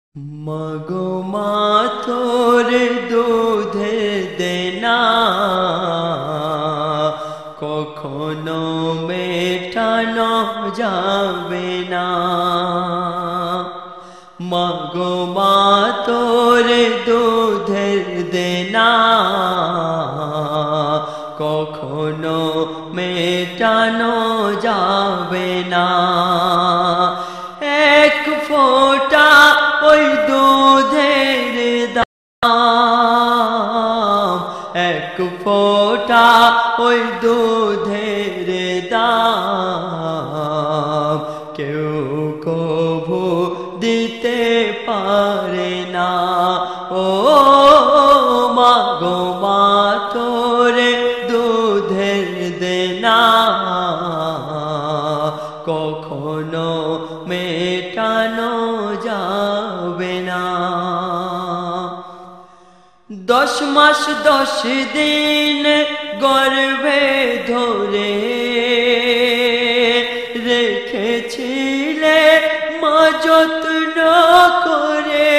মাগো মা তোর দুধের দেনা কখনো মেটানো যাবে না। মাগো মা তোর দুধের দেনা কখনো মেটানো যাবে না। এক ফোঁটা ওই দুধের দাম, এক ফোঁটা ওই দুধের দাম কেউ কভু দিতে পারে না। ও মাগো মা তোর দুধের দেনা কখনো মেটানো যাবে না। 10 মাস 10 দিন গর্ভে ধরে রেখেছিলে মা যত্ন করে।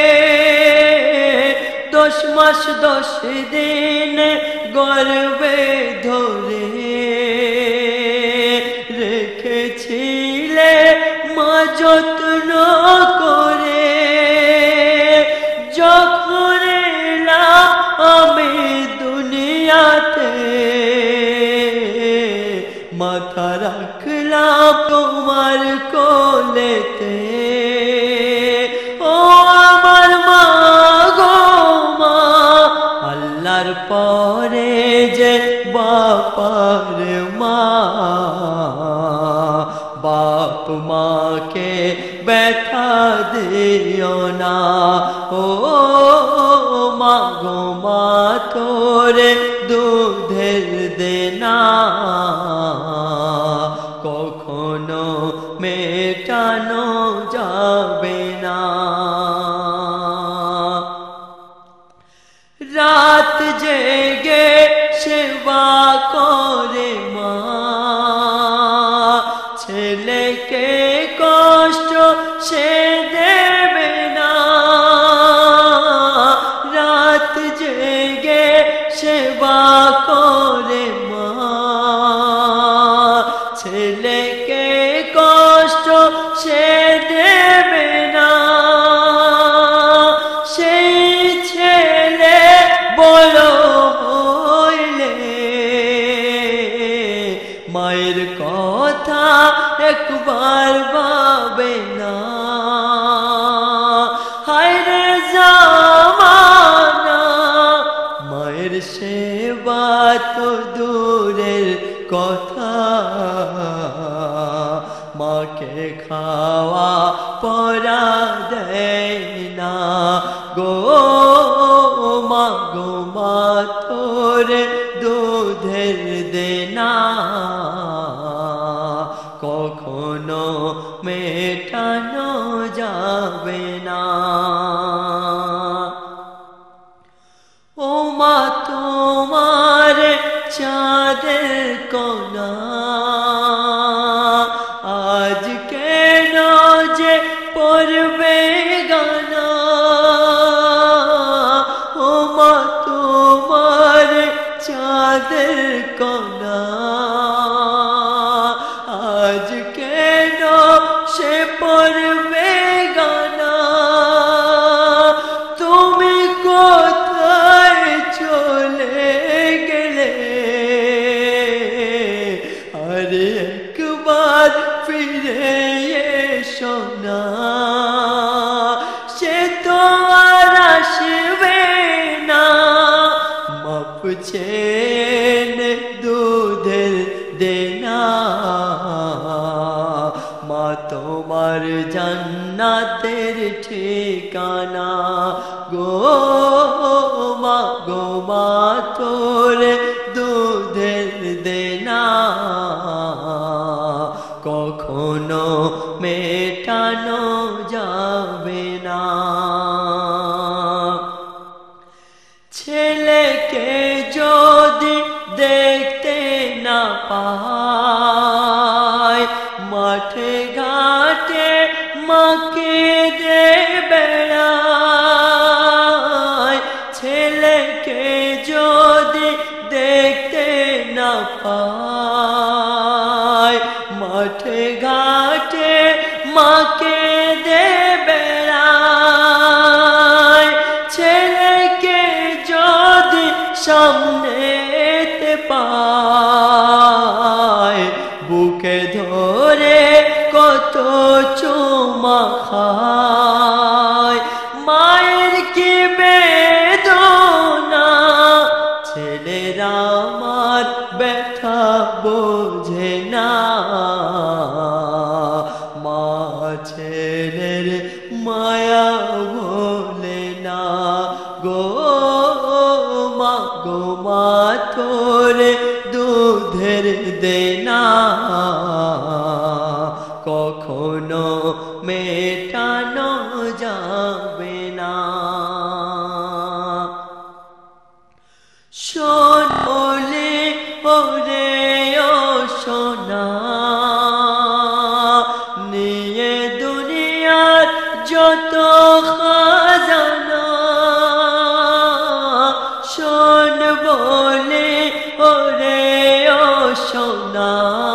10 মাস 10 দিন গর্ভে ধরে রেখেছিলে মা যত্ন করে। যখন এলাম আমি দুনিয়াতে মাথা রাখলাম তোমার কোলেতে। ও আমার মা গো মা, আল্লাহর পরে যে বাপার মা, বাপ মাকে ব্যথা দিও না। ও মাগো মা তোর দুধের দেনা কখনো মেটানো যাবে না। রাত জেগে সেবা করে মা, ছেলেকে কষ্ট সে দেবে না। রাত জেগে সেবা করে মা, ছেলেকে কষ্ট সে দেবে না। সেই ছেলে বড় হইলে মায়ের কথা একবার ভাবে না। হায় রে জামানা, মায়ের সেবা তো দূরের কথা, মাকে খাওয়া পরা দেয় না গো। মা গো মা তোর দুধের দেনা কখনো মেটানো যাবে না। ও মা তোমার চাঁদের কোনা আজ কেন যে পড়বে গানা। ও মা তোমার চাঁদের কোনা আজ কেন সে পড়বে গানা। তুমি কোথায় চলে গেলে, আরে একবার ফিরে এসো না। সে তো আর আসবে না, মাপ চেন দুধের দেনা। মা তোমার জান্নাতের ঠিকানা গো। মা গো মা তোর দুধের দেনা কখনো মেটানো যাবে না। ছেলেকে যদি দেখতে না পায় মাঠে ঘাটে মাকে দে বেড়া। সামনেতে পায় বুকে ধরে কত চুমা খায় মায়ের কি বেদনা ছেলেরা আমার ব্যথা বোঝে না মা ছেলের মায়া ভোলে না গো মা তোরে দুধের দেনা কখনো মেটানো যাবে না শোনলে ওরে ও সোনা নিয়ে দুনিয়ার যত খাজানা শোন বলে ওরে ও সোনা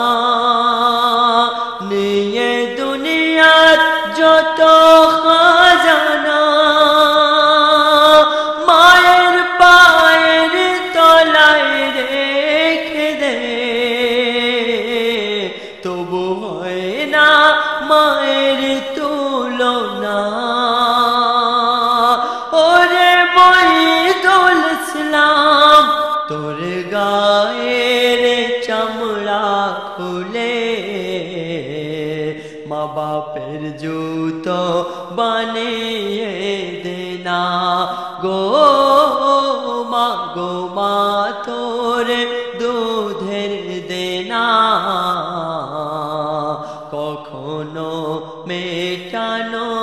নিয়ে দুনিয়ার যত খাজানা মায়ের পায়ের তলায় রেখে দে তবু হয় না মায়ের তুলনা ওরে মহিদুল ইসলাম তোর গায়ের চামড়া খুলে মা বাপের জুতো বানিয়ে দেনা গো মা তোরে দুধের দেনা কখনো মেটানো